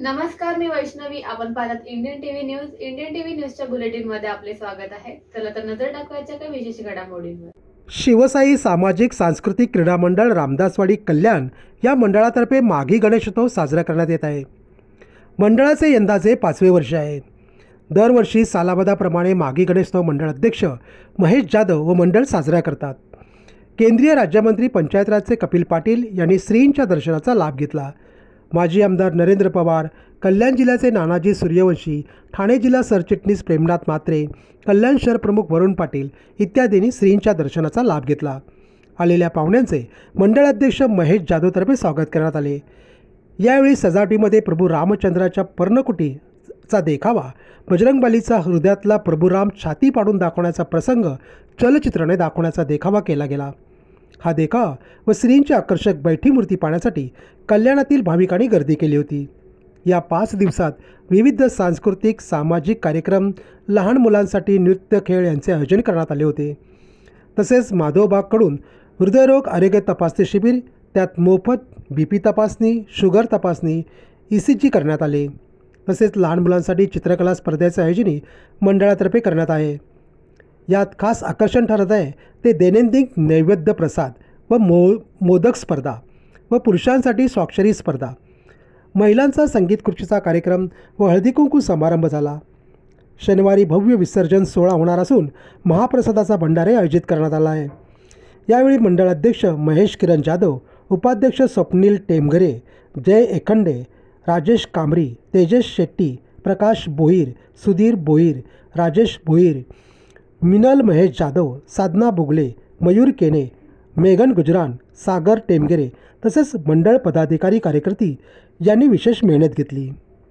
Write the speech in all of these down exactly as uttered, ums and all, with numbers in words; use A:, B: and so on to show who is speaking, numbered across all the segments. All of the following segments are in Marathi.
A: नमस्कार, मी वैष्णवी. आपण पाहत Indian TV news. Indian TV न्यूजच्या बुलेटिन मध्ये आपले स्वागत आहे. चला तर नजर टाकवायच्या काही विशेष घडामोडींवर.
B: शिवसाई सामाजिक सांस्कृतिक क्रीडा मंडळ रामदासवाडी कल्याण या मंडळातर्फे माघी गणेशोत्सव साजरा करण्यात येत आहे. मंडळाचे यंदाचे पाचवे वर्ष आहे. दरवर्षी सालाबादाप्रमाणे माघी गणेशोत्सव मंडळ अध्यक्ष महेश जाधव व मंडळ साजरा करतात. केंद्रीय राज्यमंत्री पंचायत राजचे कपिल पाटील यांनी श्रींच्या दर्शनाचा लाभ घेतला. माजी आमदार नरेंद्र पवार, कल्याण जिल्ह्याचे नानाजी सूर्यवंशी, ठाणे जिल्हा सरचिटणीस प्रेमनाथ म्हात्रे, कल्याण शहर प्रमुख वरुण पाटील इत्यादींनी श्रींच्या दर्शनाचा लाभ घेतला. आलेल्या पाहुण्यांचे मंडळ अध्यक्ष महेश जाधवतर्फे स्वागत करण्यात आले. यावेळी सजावटीमध्ये प्रभू रामचंद्राच्या पर्णकुटीचा देखावा, बजरंगबलीचा हृदयातला प्रभुराम छाती पाडून दाखवण्याचा प्रसंग चलचित्राने दाखवण्याचा देखावा केला गेला. हा देखावा व श्रींची आकर्षक बैठी मूर्ती पाहण्यासाठी कल्याणातील भाविकांनी गर्दी केली होती. या पाच दिवसात विविध सांस्कृतिक सामाजिक कार्यक्रम, लहान मुलांसाठी नृत्य, खेळ यांचे आयोजन करण्यात आले होते. तसेच माधवबागकडून हृदयरोग आरोग्य तपासणी शिबिर, त्यात मोफत बी पी तपासणी, शुगर तपासणी, ई सी जी करण्यात आले. तसेच लहान मुलांसाठी चित्रकला स्पर्धेचे आयोजनही मंडळातर्फे करण्यात आहे. यात खास आकर्षण ठरत आहे ते दैनंदिन नैवेद्य प्रसाद व मो मोदक स्पर्धा व पुरुषांसाठी स्वाक्षरी स्पर्धा. महिलांचा संगीत खुर्चीचा कार्यक्रम व हळदीकुंकू समारंभ झाला. शनिवारी भव्य विसर्जन सोहळा होणार असून महाप्रसादाचा भंडारे आयोजित करण्यात आला आहे. यावेळी मंडळ अध्यक्ष महेश किरण जाधव, उपाध्यक्ष स्वप्नील टेमघरे, जय एखंडे, राजेश कांबरी, तेजस शेट्टी, प्रकाश बोईर, सुधीर बोईर, राजेश बोईर, मिनल महेश जाधव, साधना बुगले, मयूर केने, मेघन गुजरान, सागर टेमगेरे तसेच मंडळ पदाधिकारी कार्यकर्ती यांनी विशेष मेहनत घेतली.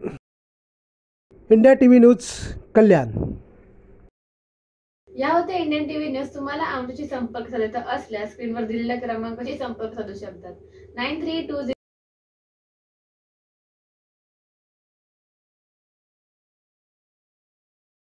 B: India TV news Kalyan.
A: या होते इंडियन टीव्ही न्यूज. तुम्हाला आमच्याशी संपर्क साधायचा असल्यास स्क्रीनवर दिलेल्या क्रमांकाशी संपर्क साधू शकतात. Nine three to